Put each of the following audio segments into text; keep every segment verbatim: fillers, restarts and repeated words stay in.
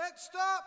Next stop.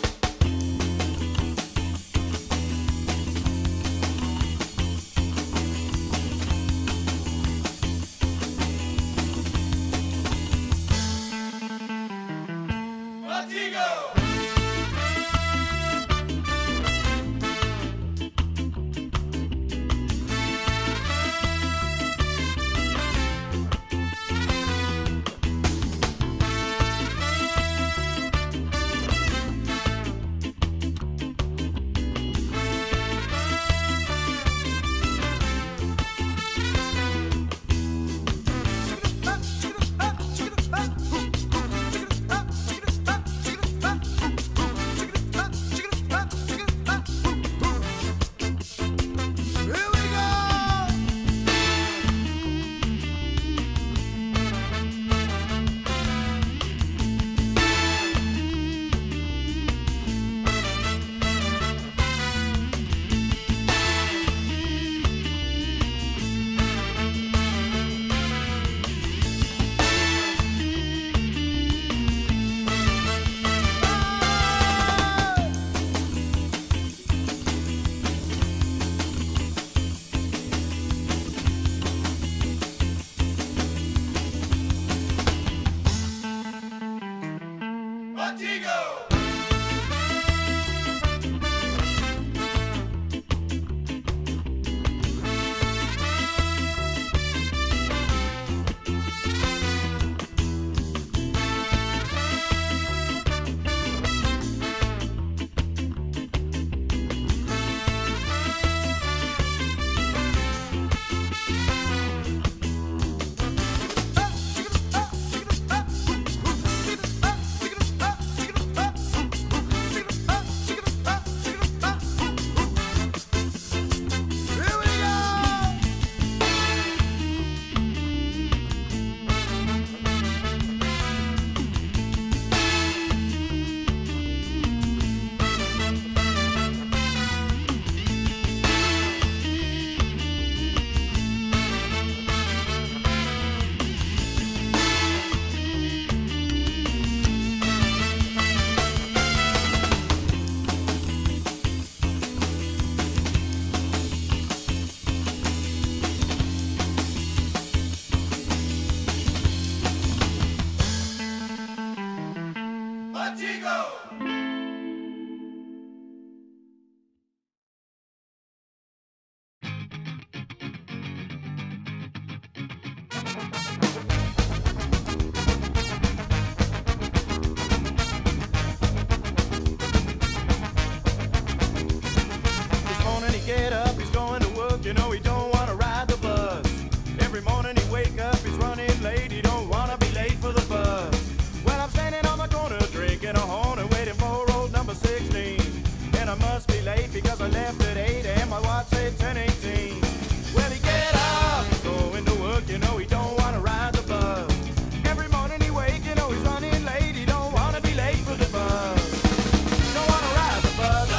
Get up, he's going to work, you know he don't want to ride the bus. Every morning he wake up, he's running late, he don't want to be late for the bus. Well, I'm standing on the corner drinking a horn and waiting for road number sixteen. And I must be late because I left at eight and my watch said ten eighteen. Well, he get up, he's going to work, you know he don't want to ride the bus. Every morning he wake, you know he's running late, he don't want to be late for the bus. Don't want to ride the bus.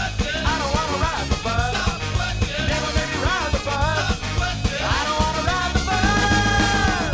I don't want to ride the bus. Never made me ride the bus. I don't want to ride the bus.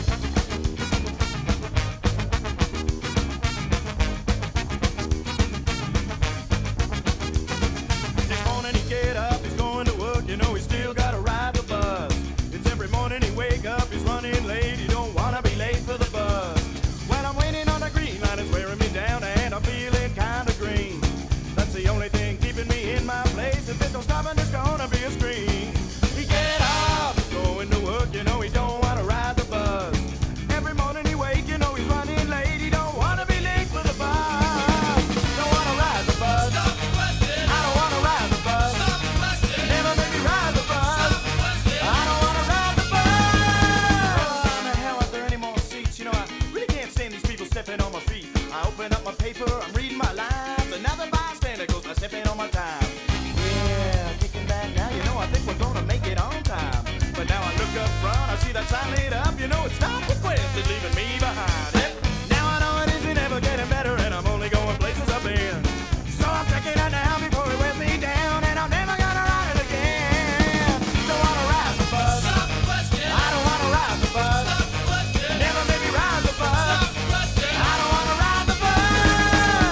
Next morning he get up, he's going to work, you know he still got to ride the bus. It's every morning he wake up, he's running late, he don't want to be late for the bus. When I'm waiting on the green light, it's wearing me down and I'm feeling kind of green. That's the only thing keeping me in my place. If it don't stop, and there's gonna be a scream. He get up, he's going to work, you know he don't want to ride the bus. Every morning he wake, you know he's running late, he don't want to be late for the bus. Don't want to ride the bus. I don't want to ride the bus. Never made me ride the bus. I don't want to ride the bus. Oh, now how are there any more seats? You know, I really can't stand these people stepping on my feet. I open up my paper, I'm reading my lines, another bystander goes by stepping on my time. Yeah, kicking back now, you know, I think we're gonna make it on time. But now I look up front, I see that sign lit up, you know, it's stop requested, leaving me behind. Yep. Now I know it isn't ever getting better, and I'm only going places I've been. So I'm checking out now before it wears me down, and I'm never gonna ride it again. Don't wanna ride the bus. I don't wanna ride the bus. Never made me ride the bus. I don't wanna ride the bus.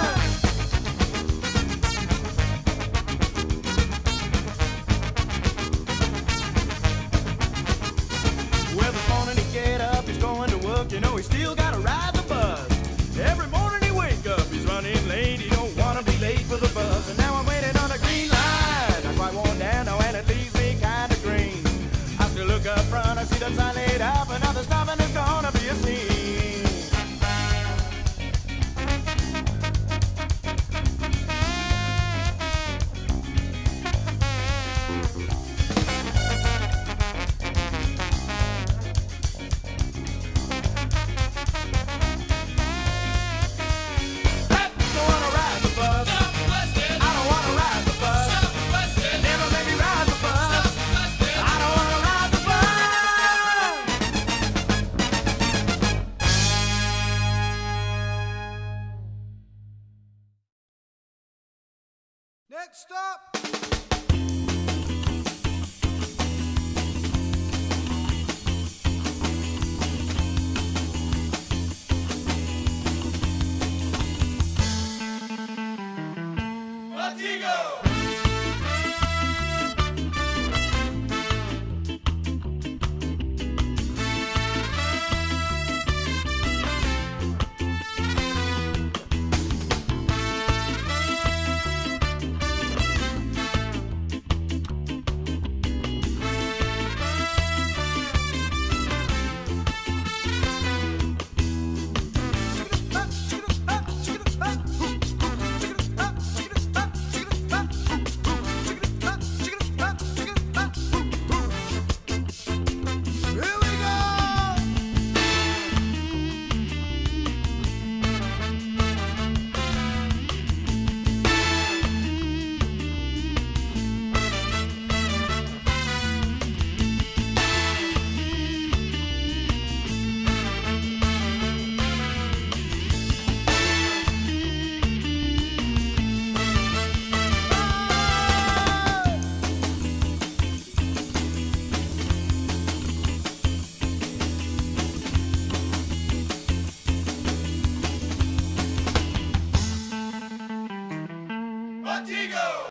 Next stop.